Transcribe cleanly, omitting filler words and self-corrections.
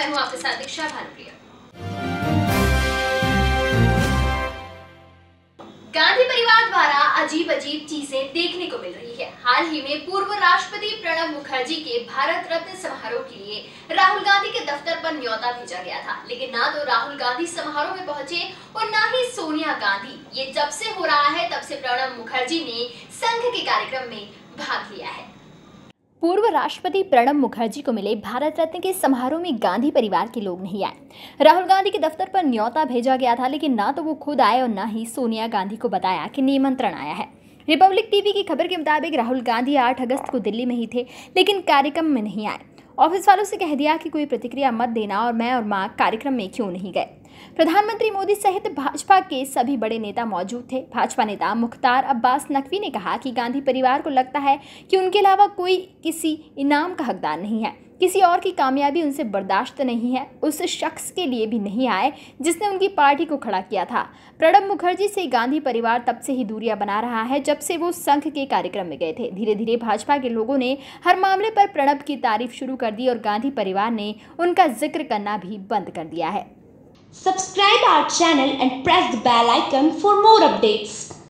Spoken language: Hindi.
मैं हूं आपके साथ दीक्षा भानुप्रिया। गांधी परिवार द्वारा अजीब चीजें देखने को मिल रही है। हाल ही में पूर्व राष्ट्रपति प्रणब मुखर्जी के भारत रत्न समारोह के लिए राहुल गांधी के दफ्तर पर न्योता भेजा गया था, लेकिन ना तो राहुल गांधी समारोह में पहुंचे और ना ही सोनिया गांधी। ये जब से हो रहा है तब से प्रणब मुखर्जी ने संघ के कार्यक्रम में भाग लिया है। पूर्व राष्ट्रपति प्रणब मुखर्जी को मिले भारत रत्न के समारोह में गांधी परिवार के लोग नहीं आए। राहुल गांधी के दफ्तर पर न्योता भेजा गया था, लेकिन ना तो वो खुद आए और ना ही सोनिया गांधी को बताया कि निमंत्रण आया है। रिपब्लिक टीवी की खबर के मुताबिक राहुल गांधी 8 अगस्त को दिल्ली में ही थे, लेकिन कार्यक्रम में नहीं आए। ऑफिस वालों से कह दिया कि कोई प्रतिक्रिया मत देना और मैं और मां कार्यक्रम में क्यों नहीं गए। प्रधानमंत्री मोदी सहित भाजपा के सभी बड़े नेता मौजूद थे। भाजपा नेता मुख्तार अब्बास नकवी ने कहा कि गांधी परिवार को लगता है कि उनके अलावा कोई किसी इनाम का हकदार नहीं है, किसी और की कामयाबी उनसे बर्दाश्त नहीं है। उस शख्स के लिए भी नहीं आए जिसने उनकी पार्टी को खड़ा किया था। प्रणब मुखर्जी से गांधी परिवार तब से ही दूरियां बना रहा है जब से वो संघ के कार्यक्रम में गए थे। धीरे धीरे भाजपा के लोगों ने हर मामले पर प्रणब की तारीफ शुरू कर दी और गांधी परिवार ने उनका जिक्र करना भी बंद कर दिया है। Subscribe our channel and press the bell icon for more updates.